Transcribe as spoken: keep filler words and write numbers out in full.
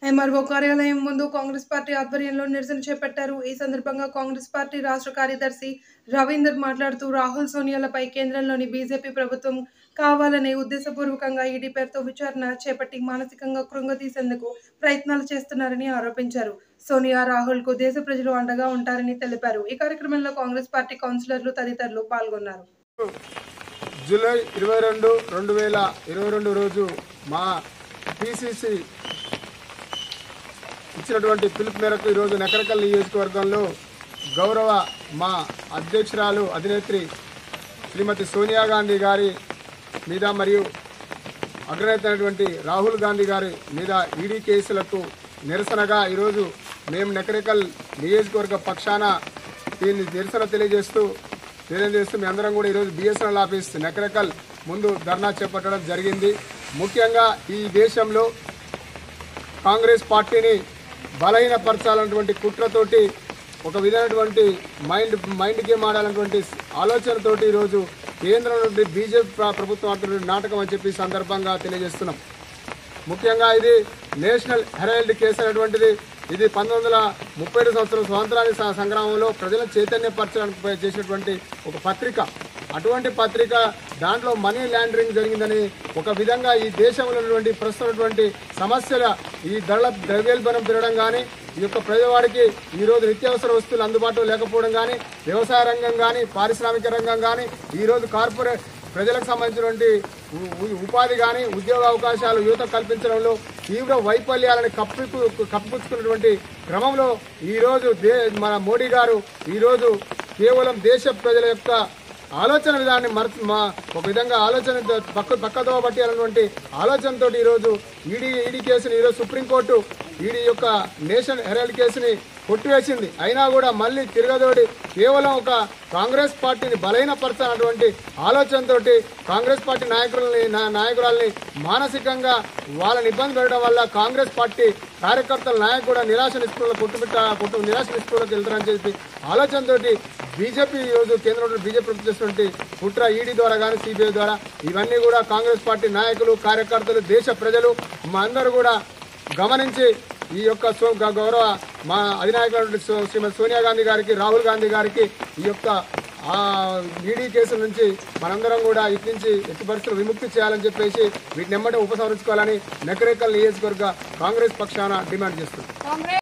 MRO కార్యాలయం ముందు Congress party ఆధ్వర్యంలో నిరసన చేపట్టారు. ఈ సందర్భంగా కాంగ్రెస్ పార్టీ రాష్ట్ర కార్యదర్శి రవీందర్ మాట్లాడుతూ రాహుల్ సోనియాలపై కేంద్రంలోని బీజేపీ ప్రభుత్వం కావాలనే ఉద్దేశపూర్వకంగా ఈడీ పేరుతో విచారణ చేపట్టి మానసికంగా కృంగతీసేందుకు ప్రయత్నాలు చేస్తున్నారని ఆరోపించారు. సోనియా, రాహుల్ కు దేశ ప్రజలు అండగా ఉంటారని తెలిపారు. ఈ కార్యక్రమంలో కాంగ్రెస్ పార్టీ కౌన్సిలర్లు తదితరులు పాల్గొన్నారు. జూలై ఇరవై రెండు రెండు వేల ఇరవై రెండు రోజు మా పిసిసి ఇచ్చినటువంటి పిలుపు మేరకు ఈరోజు నకరకల్ నియోజకవర్గంలో గౌరవ మా అధ్యక్షురాలు అధినేత్రి శ్రీమతి సోనియా గాంధీ గారి మీద మరియు అగ్రనేత అయినటువంటి రాహుల్ గాంధీ గారి మీద ఈడీ కేసులకు నిరసనగా ఈరోజు మేము నకరకల్ నియోజకవర్గ పక్షాన దీన్ని నిరసన తెలియజేస్తూ తెలియజేస్తూ మీ అందరం కూడా ఈరోజు బిఎస్ఎన్ఎల్ ఆఫీస్ నకరకల్ ముందు ధర్నా చేపట్టడం జరిగింది. ముఖ్యంగా ఈ దేశంలో కాంగ్రెస్ పార్టీని బలహీనపరచాలన్నటువంటి కుట్రతోటి ఒక విధమైనటువంటి మైండ్ మైండ్ గేమ్ ఆడాలన్నటువంటి ఆలోచనతోటి ఈరోజు కేంద్రం నుండి బీజేపీ ప్రభుత్వం ఆడుతున్న నాటకం అని చెప్పి సందర్భంగా తెలియజేస్తున్నాం. ముఖ్యంగా ఇది నేషనల్ హెరాల్డ్ కేసు అనేటువంటిది ఇది పంతొమ్మిది వందల ముప్పై ఏడు సంవత్సరం స్వాతంత్రానికి సంగ్రామంలో ప్రజలను చైతన్యపరచడానికి చేసినటువంటి ఒక పత్రిక. అటువంటి పత్రిక దాంట్లో మనీ లాండరింగ్ జరిగిందని ఒక విధంగా ఈ దేశంలో ఉన్నటువంటి ప్రస్తుతమైనటువంటి సమస్యల ఈ ధరల ద్రవ్యోల్బణం పెరగడం కానీ ఈ యొక్క ప్రజవాడికి ఈరోజు నిత్యావసర వస్తువులు అందుబాటులో లేకపోవడం కానీ వ్యవసాయ రంగం కానీ పారిశ్రామిక రంగం కానీ ఈరోజు కార్పొరేట్ ప్రజలకు సంబంధించినటువంటి ఉపాధి కానీ ఉద్యోగ అవకాశాలు యువత కల్పించడంలో తీవ్ర వైఫల్యాలను కప్పు కప్పిపుచ్చుకున్నటువంటి క్రమంలో ఈరోజు దే మన మోడీ గారు ఈరోజు కేవలం దేశ ప్రజల యొక్క ఆలోచన విధానాన్ని మరచి మా ఒక విధంగా ఆలోచన పక్క పక్కదో బట్టి అన్నటువంటి ఆలోచనతో ఈరోజు ఈడీ ఈడీ కేసుని ఈరోజు సుప్రీంకోర్టు ఈడీ యొక్క నేషనల్ హెరాల్డ్ కేసుని కొట్టివేసింది. అయినా కూడా మళ్ళీ తిరగదోడి కేవలం ఒక కాంగ్రెస్ పార్టీని బలహీనపరచాలన్నటువంటి ఆలోచనతో కాంగ్రెస్ పార్టీ నాయకులని నాయకురాలని మానసికంగా వాళ్ళని ఇబ్బంది పెట్టడం వల్ల కాంగ్రెస్ పార్టీ కార్యకర్తల నాయకులు కూడా నిరాశ నిస్పృహలో కొట్టుబిట్ట కొట్టు నిరాశ నిస్పృహలోకి వెళ్తారని చెప్పి ఆలోచనతోటి బీజేపీ ఈరోజు కేంద్రంలో బీజేపీ ప్రభుత్వం చేసినటువంటి కుట్ర ఈడీ ద్వారా కానీ సిబిఐ ద్వారా ఇవన్నీ కూడా కాంగ్రెస్ పార్టీ నాయకులు కార్యకర్తలు దేశ ప్రజలు మా అందరూ కూడా గమనించి ఈ యొక్క గౌరవ మా అధినాయకుడు శ్రీమతి సోనియా గాంధీ గారికి రాహుల్ గాంధీ గారికి ఈ యొక్క ఈడీ కేసుల నుంచి మనందరం కూడా ఇటు నుంచి ఎట్టి పరిస్థితులు విముక్తి చేయాలని చెప్పేసి వీటిని ఎమ్మటే ఉపసంహరించుకోవాలని నకరేకల్ నియోజకవర్గ కాంగ్రెస్ పక్షాన డిమాండ్ చేస్తుంది.